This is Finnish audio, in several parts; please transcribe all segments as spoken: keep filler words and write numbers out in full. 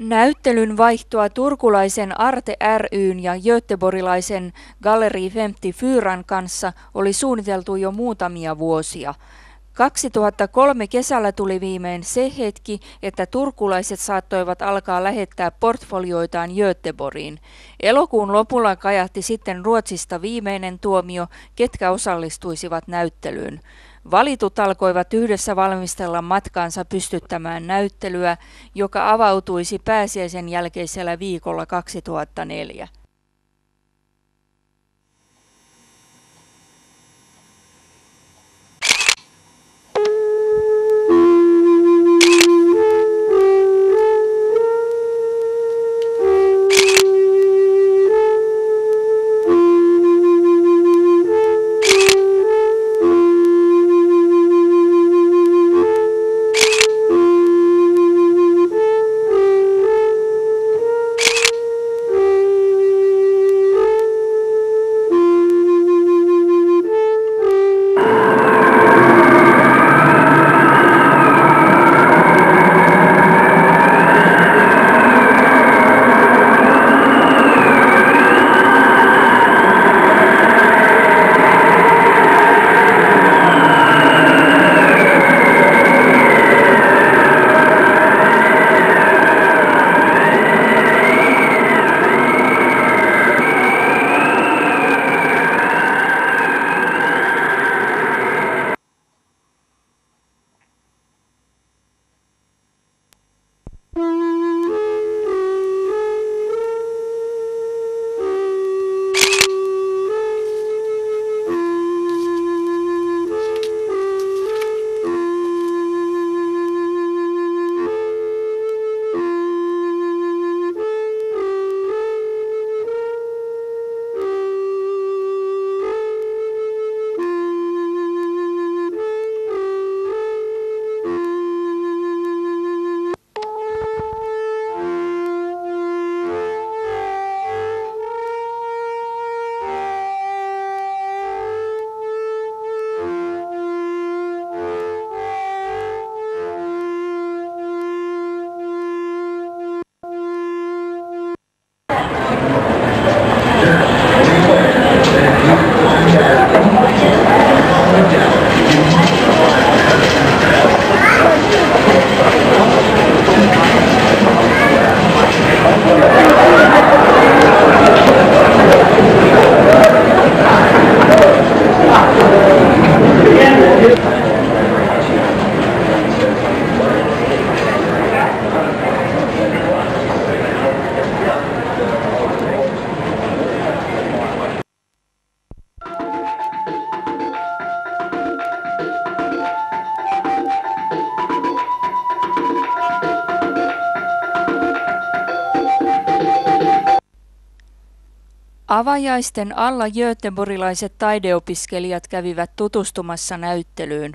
Näyttelyn vaihtoa turkulaisen Arte ry:n ja göteborgilaisen Galleri femtiofyran kanssa oli suunniteltu jo muutamia vuosia. kaksituhattakolme kesällä tuli viimein se hetki, että turkulaiset saattoivat alkaa lähettää portfolioitaan Göteborgiin. Elokuun lopulla kajahti sitten Ruotsista viimeinen tuomio, ketkä osallistuisivat näyttelyyn. Valitut alkoivat yhdessä valmistella matkaansa pystyttämään näyttelyä, joka avautuisi pääsiäisen jälkeisellä viikolla kaksituhattaneljä. Avajaisten alla göteborgilaiset taideopiskelijat kävivät tutustumassa näyttelyyn.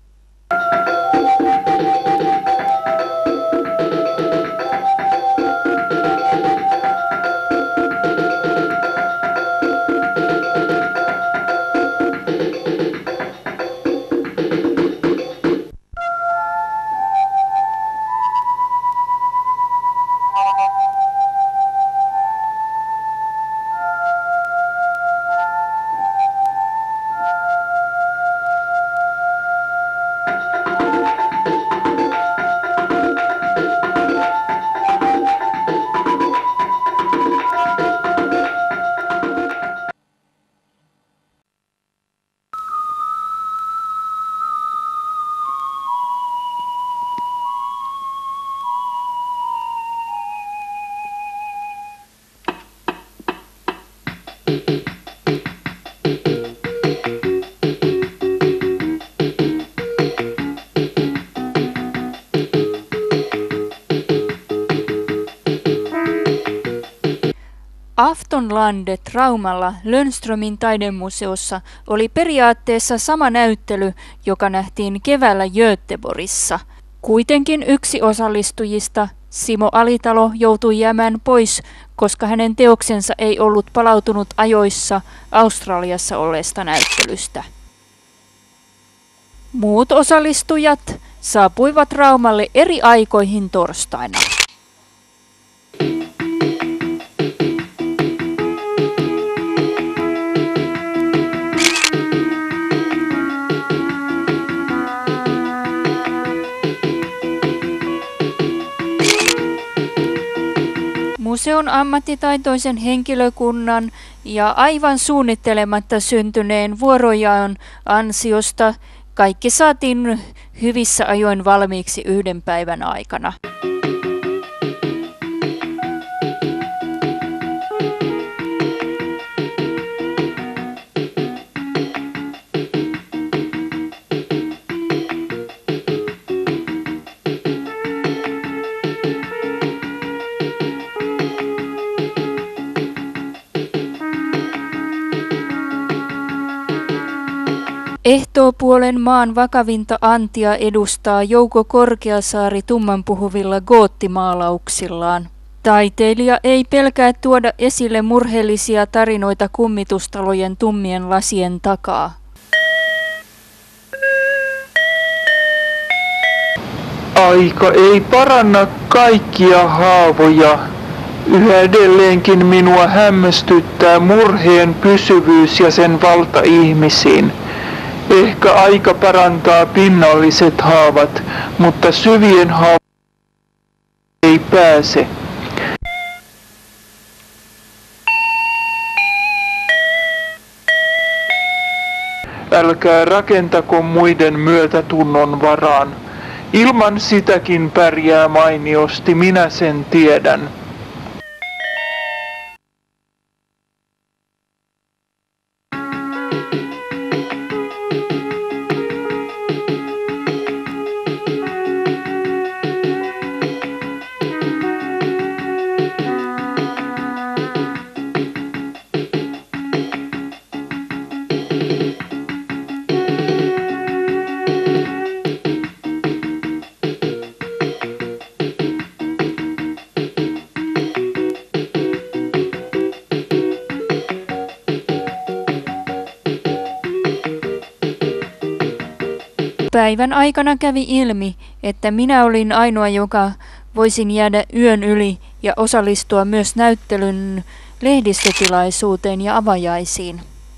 Aftonlandet Raumalla Lönnströmin taidemuseossa oli periaatteessa sama näyttely, joka nähtiin keväällä Göteborgissa. Kuitenkin yksi osallistujista, Simo Alitalo, joutui jäämään pois, koska hänen teoksensa ei ollut palautunut ajoissa Australiassa olleesta näyttelystä. Muut osallistujat saapuivat Raumalle eri aikoihin torstaina. museon ammattitaitoisen henkilökunnan ja aivan suunnittelematta syntyneen vuorojaon ansiosta kaikki saatiin hyvissä ajoin valmiiksi yhden päivän aikana. Ehtoopuolen maan vakavinta antia edustaa Jouko Korkeasaari tummanpuhuvilla goottimaalauksillaan. Taiteilija ei pelkää tuoda esille murheellisia tarinoita kummitustalojen tummien lasien takaa. Aika ei paranna kaikkia haavoja. Yhä edelleenkin minua hämmästyttää murheen pysyvyys ja sen valta ihmisiin. Ehkä aika parantaa pinnalliset haavat, mutta syvien haavat ei pääse. Älkää rakentako muiden myötätunnon varaan. Ilman sitäkin pärjää mainiosti, minä sen tiedän. Päivän aikana kävi ilmi, että minä olin ainoa, joka voisin jäädä yön yli ja osallistua myös näyttelyn lehdistötilaisuuteen ja avajaisiin.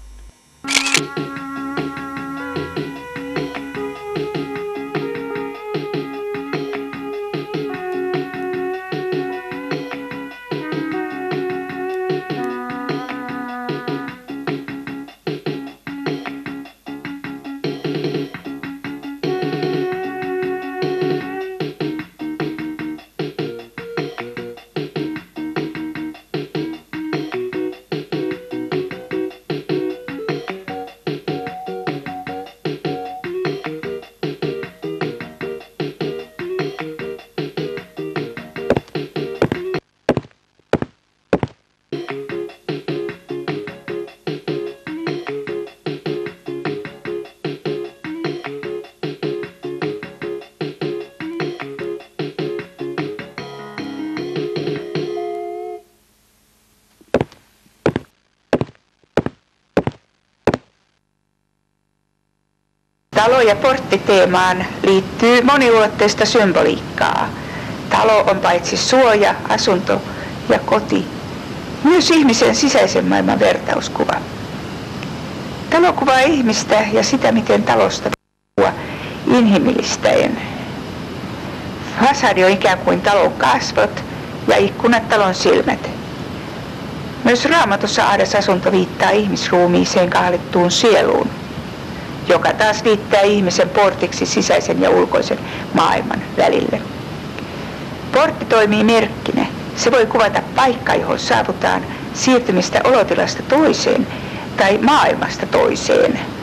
Talo- ja porttiteemaan liittyy moniulotteista symboliikkaa. Talo on paitsi suoja, asunto ja koti, myös ihmisen sisäisen maailman vertauskuva. Talo kuvaa ihmistä ja sitä, miten talosta puhua inhimillistäen. Fasadi on ikään kuin talon kasvot ja ikkunat talon silmät. Myös Raamatussa ahdasasunto viittaa ihmisruumiiseen kahlittuun sieluun, joka taas viittaa ihmisen portiksi sisäisen ja ulkoisen maailman välille. Portti toimii merkkinä. Se voi kuvata paikkaa, johon saavutaan siirtymistä olotilasta toiseen tai maailmasta toiseen.